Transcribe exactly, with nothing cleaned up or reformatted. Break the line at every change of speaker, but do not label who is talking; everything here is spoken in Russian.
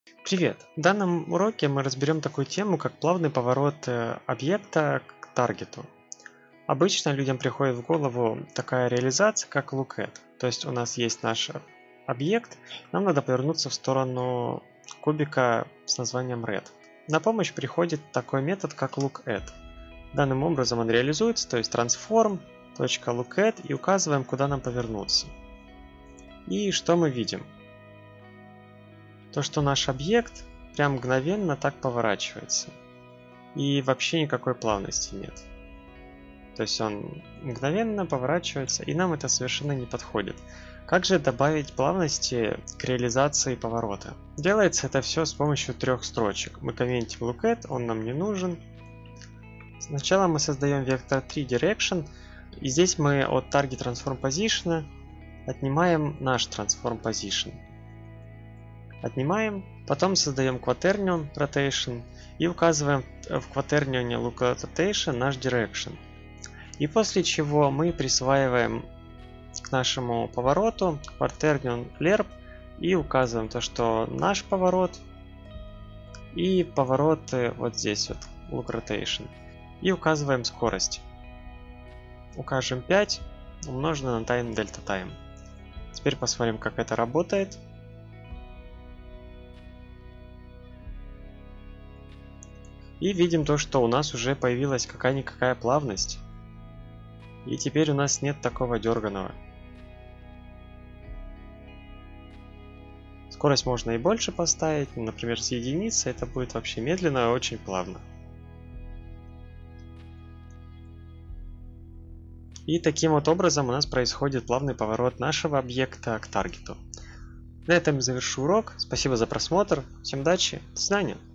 Привет! В данном уроке мы разберем такую тему, как плавный поворот э, объекта к таргету. Обычно людям приходит в голову такая реализация, как lookAt. То есть у нас есть наш объект, нам надо повернуться в сторону кубика с названием red. На помощь приходит такой метод, как lookAt. Данным образом он реализуется, то есть transform.lookAt, и указываем, куда нам повернуться. И что мы видим? То, что наш объект прям мгновенно так поворачивается. И вообще никакой плавности нет. То есть он мгновенно поворачивается, и нам это совершенно не подходит. Как же добавить плавности к реализации поворота? Делается это все с помощью трех строчек. Мы комментим lookAt, он нам не нужен. Сначала мы создаем вектор три direction, и здесь мы от target transform position отнимаем наш transform position. Отнимаем, потом создаем quaternion rotation и указываем в quaternion lookout rotation наш direction. И после чего мы присваиваем к нашему повороту quaternion lerp и указываем то, что наш поворот и повороты вот здесь вот look rotation. И указываем скорость. Укажем пять умноженное на time delta time. Теперь посмотрим, как это работает. И видим то, что у нас уже появилась какая-никакая плавность. И теперь у нас нет такого дерганого. Скорость можно и больше поставить. Например, с единицы это будет вообще медленно и очень плавно. И таким вот образом у нас происходит плавный поворот нашего объекта к таргету. На этом завершу урок. Спасибо за просмотр. Всем удачи. До свидания.